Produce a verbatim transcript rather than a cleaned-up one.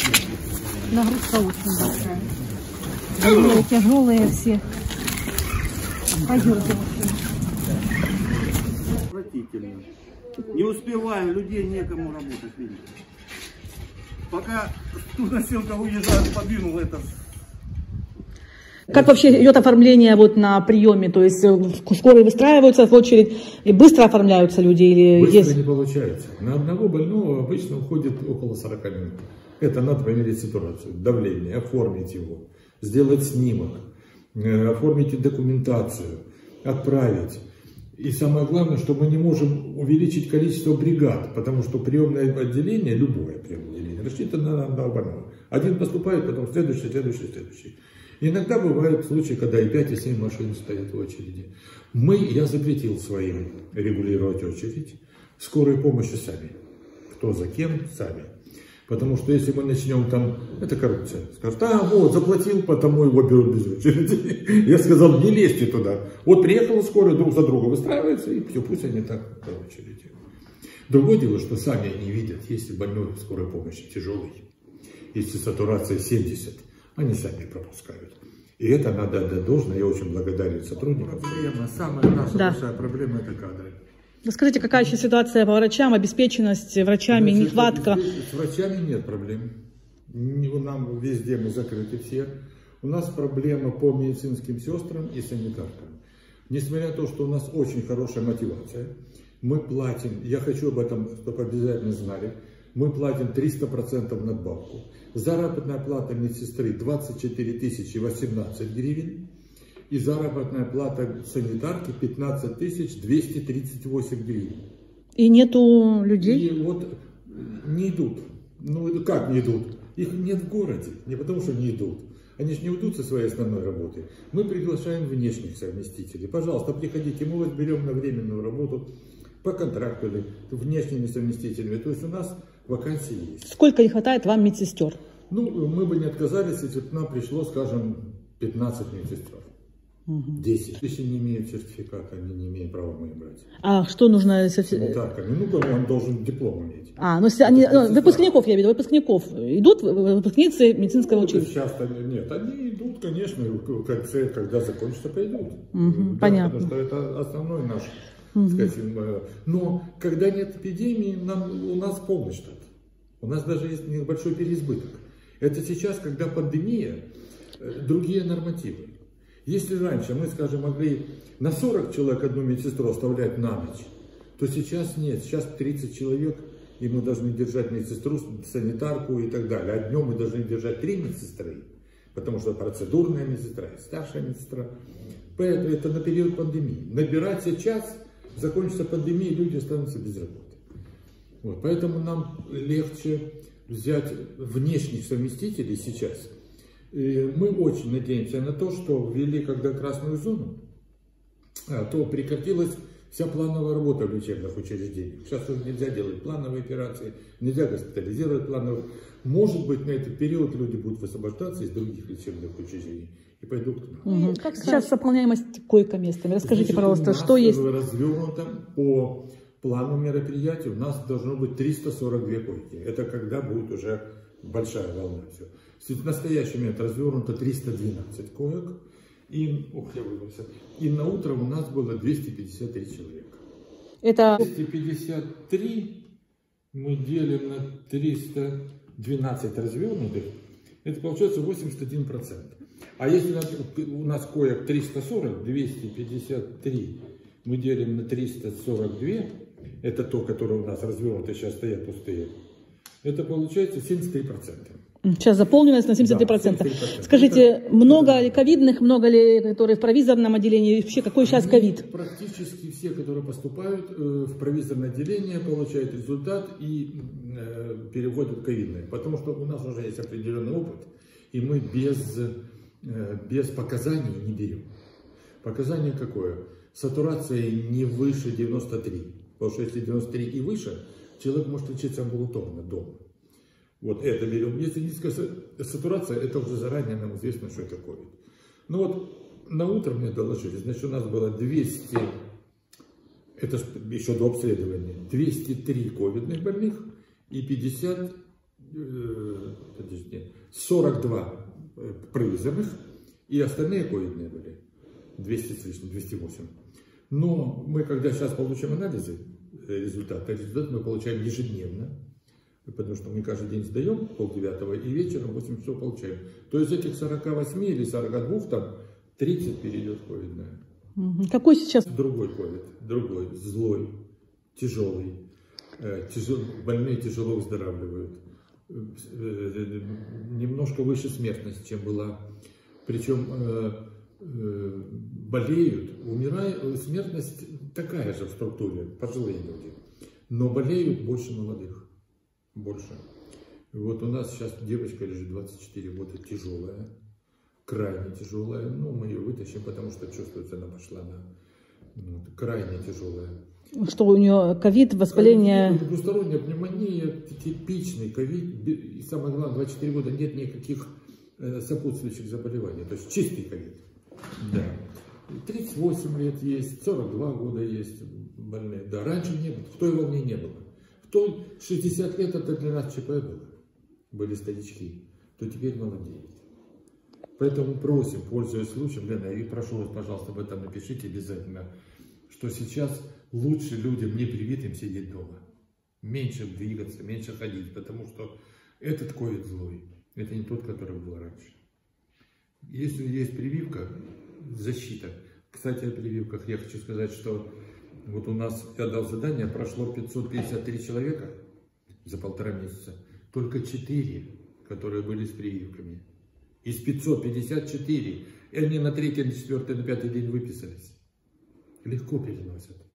Нагрузка очень большая. Больные, тяжелые все. Пойдемте. Отвратительно. Не успеваем, людей некому работать, видите. Пока носилка уезжает, подвинул это. Как вообще идет оформление вот на приеме? То есть скорые выстраиваются в очередь и быстро оформляются люди? Или быстро есть... не получается. На одного больного обычно уходит около сорока минут. Это надо померить ситуацию, давление, оформить его, сделать снимок, оформить документацию, отправить. И самое главное, что мы не можем увеличить количество бригад, потому что приемное отделение, любое приемное отделение, рассчитано на одного больного. Один поступает, потом следующий, следующий, следующий. Иногда бывают случаи, когда и пять, и семь машин стоят в очереди. Мы, я запретил своим регулировать очередь, скорой помощи сами. Кто за кем, сами. Потому что если мы начнем там, это коррупция. Скажут, а вот, заплатил, потому его берут без очереди. Я сказал, не лезьте туда. Вот приехала скорая, друг за друга выстраивается, и все, пусть они так по очереди. Другое дело, что сами они видят, если больной скорой помощи тяжелый, если сатурация семьдесят, они сами пропускают. И это надо отдать должное, я очень благодарен сотрудникам. Проблема, самая наша Да. большая проблема — это кадры. Расскажите, какая еще ситуация по врачам, обеспеченность врачами, Значит, нехватка? С врачами нет проблем. Нам везде мы закрыты все. У нас проблема по медицинским сестрам и санитаркам. Несмотря на то, что у нас очень хорошая мотивация, мы платим, я хочу об этом, чтобы обязательно знали, мы платим триста процентов надбавку. Заработная плата медсестры двадцать четыре тысячи восемнадцать гривен. И заработная плата санитарки пятнадцать тысяч двести тридцать восемь гривен. И нету людей? И вот не идут. Ну как не идут? Их нет в городе. Не потому что не идут. Они же не уйдут со своей основной работы. Мы приглашаем внешних совместителей. Пожалуйста, приходите, мы вас берем на временную работу по контракту или внешними совместителями. То есть у нас вакансии есть. Сколько не хватает вам медсестер? Ну, мы бы не отказались, если бы к нам пришло, скажем, пятнадцать медсестер. десять. Если не имеют сертификата, они не имеют права мы брать. А что нужно? Санитарками. Ну, он должен диплом иметь. А, ну, они, ну выпускников, я виду, выпускников. Идут выпускницы медицинского ну, училища? Часто нет. Они идут, конечно, в конце, когда закончится, пойдут. Угу, да, понятно. Потому что это основной наш, угу. скажем, но когда нет эпидемии, нам, у нас полный штат. У нас даже есть небольшой переизбыток. Это сейчас, когда пандемия, другие нормативы. Если раньше мы, скажем, могли на сорок человек одну медсестру оставлять на ночь, то сейчас нет. Сейчас тридцать человек, и мы должны держать медсестру, санитарку и так далее. А днем мы должны держать три медсестры, потому что процедурная медсестра и старшая медсестра. Поэтому это на период пандемии. Набирать сейчас, закончится пандемия, люди останутся без работы. Вот. Поэтому нам легче взять внешних совместителей сейчас. И мы очень надеемся на то, что ввели когда красную зону, то прекратилась вся плановая работа в лечебных учреждениях. Сейчас уже нельзя делать плановые операции, нельзя госпитализировать плановые. Может быть, на этот период люди будут высвобождаться из других лечебных учреждений и пойдут к нам. Угу. Как сейчас заполняемость койко-местами? Расскажите, Значит, пожалуйста, что есть? Развернуто по плану мероприятий. У нас должно быть триста сорок две койки. Это когда будет уже большая волна. Все. В настоящий момент развернуто триста двенадцать коек. И, ух, я выбрался. И на утро у нас было двести пятьдесят три человека. Это... двести пятьдесят три мы делим на триста двенадцать развернутых. Это получается восемьдесят один процент. А если у нас коек триста сорок, двести пятьдесят три мы делим на триста сорок два, это то, которое у нас развернуто, сейчас стоят пустые, это получается семьдесят три процента. Сейчас заполненность на семьдесят три процента. Да, семьдесят три процента. Скажите, это, много это, ли ковидных, много ли, которые в провизорном отделении? Вообще, какой сейчас ковид? Практически все, которые поступают э, в провизорное отделение, получают результат и э, переводят ковидные. Потому что у нас уже есть определенный опыт, и мы без, э, без показаний не берем. Показание какое? Сатурация не выше девяноста трёх. Потому что если девяносто три и выше, человек может лечиться амбулаторно дома. Вот это берем. Если низкая сатурация, это уже заранее нам известно, что это ковид. Ну вот на утро мне доложили, значит, у нас было двести, это еще до обследования, двести три ковидных больных и пятьдесят, э, подожди, сорок два провизорных, и остальные ковидные были, двести с лишним, двести восемь. Но мы, когда сейчас получим анализы, результаты, результаты мы получаем ежедневно, потому что мы каждый день сдаем полдевятого и вечером восемь часов получаем. То есть этих сорока восьми или сорока двух там тридцать перейдет ковидное. Какой сейчас? Другой ковид, другой, злой, тяжелый. Тяжел, больные тяжело выздоравливают. Немножко выше смертность, чем была. Причем э, э, болеют, умирают, смертность такая же в структуре, пожилые люди. Но болеют больше молодых. Больше. Вот у нас сейчас девочка лежит двадцать четыре года, тяжелая, крайне тяжелая. Ну, мы ее вытащим, потому что чувствуется, она пошла на ну, крайне тяжелая. Что у нее ковид, воспаление? Двусторонняя пневмония, типичный ковид. И самое главное, двадцать четыре года нет никаких э, сопутствующих заболеваний. То есть чистый ковид. Да. тридцать восемь лет есть, сорок два года есть больные. Да, раньше не было, в той волне не было. В той шестьдесят лет это для нас ЧП было. Были старички. То теперь молодеют. Поэтому просим, пользуясь случаем, Лена, и прошу вас, пожалуйста, об этом напишите обязательно, что сейчас лучше людям не привитым сидеть дома. Меньше двигаться, меньше ходить, потому что этот ковид злой. Это не тот, который был раньше. Если есть прививка, защита. Кстати, о прививках я хочу сказать, что вот у нас, я дал задание, прошло пятьсот пятьдесят три человека за полтора месяца. Только четыре, которые были с прививками. Из пятисот пятидесяти четырёх, и они на третий, на четвертый, на пятый день выписались. Легко переносят.